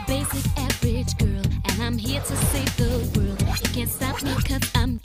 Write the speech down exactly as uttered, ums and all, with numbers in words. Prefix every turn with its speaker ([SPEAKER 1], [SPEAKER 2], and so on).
[SPEAKER 1] basic average girl, and I'm here to save the world. You can't stop me cause I'm